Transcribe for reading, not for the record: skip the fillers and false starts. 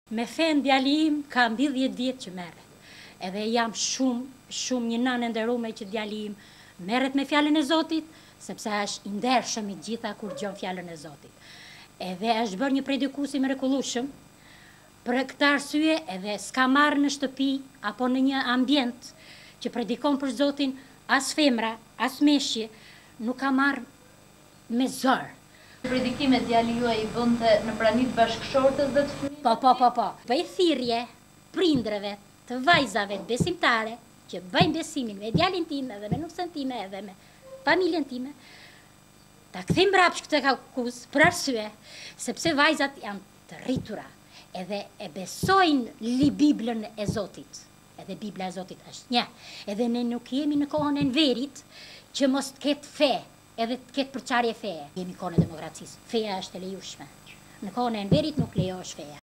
Me fen djalim ka mbi 10 vjet që merret. Edhe jam shumë një nënë nderuar që djalim merret me fjalën e Zotit, sepse është i ndershëm i gjitha kur dëgjon fjalën e Zotit. Edhe është bërë një predikues i mrekullueshëm. Për këtë arsye edhe s'ka marrë në shtëpi apo në një ambient që predikon për Zotin as femra, as meshje, nuk ka marrë me zor. Predikimet djali juaj i bënte në pranitë bashkëshortës dhe të fëmijëve? Po. Bëj thirrje prindreve të vajzave besimtare që bëjnë besimin me djalin tim edhe me nusën time edhe me familjen time. Ta kthejmë mbrapsht këtë akuz për arsye sepse vajzat janë të rritura edhe e besojnë Biblën e Zotit. Edhe Bibla e Zotit është një. Edhe ne nuk jemi në kohën e nverit që mos të ketë fe, edhe të ketë përçarje feje. Jemi kohën e demokracisë. Feja është e lejueshme. Në kohën e nverit nuk lejohesh feja.